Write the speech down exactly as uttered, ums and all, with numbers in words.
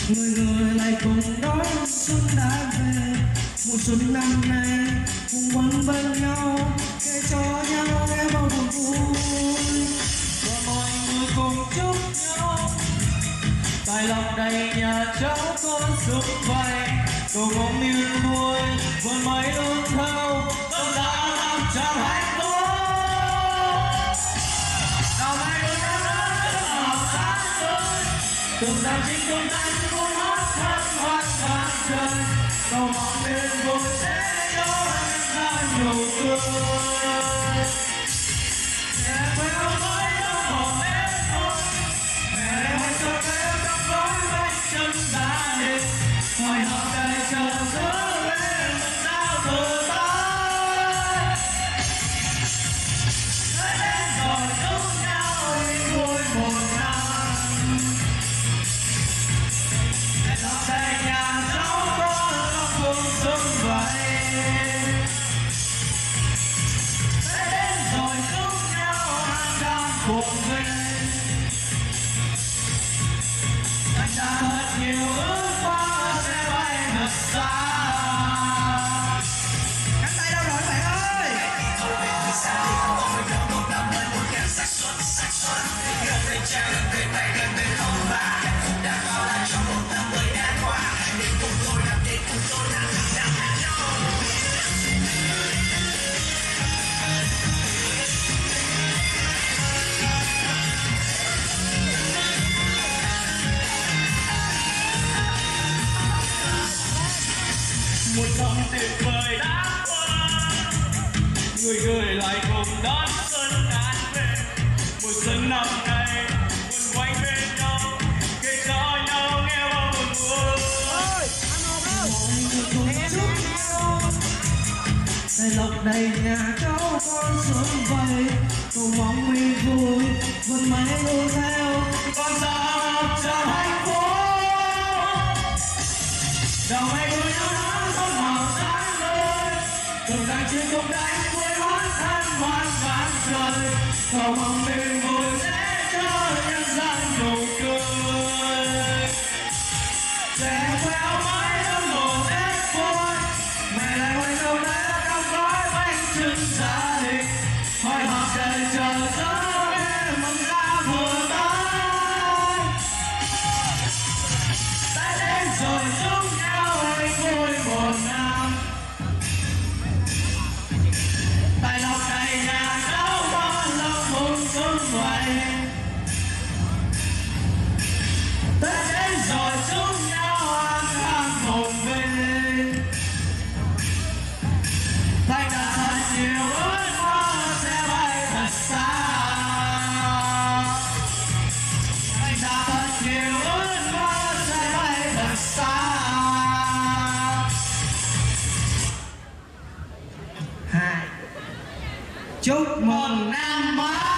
người người lại cùng đón xuân đã về. Mùa xuân năm nay cùng quấn bên nhau, kể cho nhau nghe bao buồn vui, và mọi người cùng chúc nhau tài lộc đầy nhà cháu con sum vầy. Cầu mong niềm vui vươn mãi luôn theo con đã làm tràn hạnh phúc. Nào mai đôi ta đã rất ngọt sáng tươi, từng dòng chinh tung đánh cuốn hót hát hoan vang trời. Cầu mong niềm vui sẽ cho em ra nhiều cười. Nhẹ queo với trong hồn em thôi, mẹ hãy cho em trong gói bánh trưng gia đình. Hỏi họ đầy chờ giữa bên mình sao từ tới. Tới đến rồi chúc nhau vui một năm. Để nó đầy nhà cháu có lòng cùng xuân vậy. Tới đến rồi chúc nhau hàng đàn cùng về. Anh đã thật nhiều ước mơ sẽ bay thật xa. Cánh tay đâu rồi các bạn ơi? Một năm tuyệt vời đã qua, người người lại cùng đón xuân an về. Mùa xuân năm nay quấn quanh bên nhau, kể cho nhau nghe bao buồn vui. Mọi người cùng chúc nhau tài lộc đầy nhà cháu con sum vầy. Cầu mong mình vui vươn mãi luôn theo con sao tràn hạnh phúc. Đầu ngày vui nhau nắng không màu sáng lên, từng dải chuyện cùng đánh vui hót hát hoan vang trời. Cầu mong niềm vui sẽ cho nhân gian nụ cười. Trẻ queo mãi trong mùa Tết vui, mẹ lại quay đầu đã trong gói bánh trưng gia đình. Hỏi họ đầy chờ gió em mừng ta vừa tới. Đã đến rồi chúc nhau hạnh vui một năm. Tài lộc đầy nhà cháu có lòng hùng xuân vậy. Tết đến rồi chúc nhau an khang hồn về. Thành đã thật nhiều ước mơ sẽ bay thật xa. Thành đã thật nhiều ước mơ sẽ bay thật xa. Hai chúc mừng năm mới.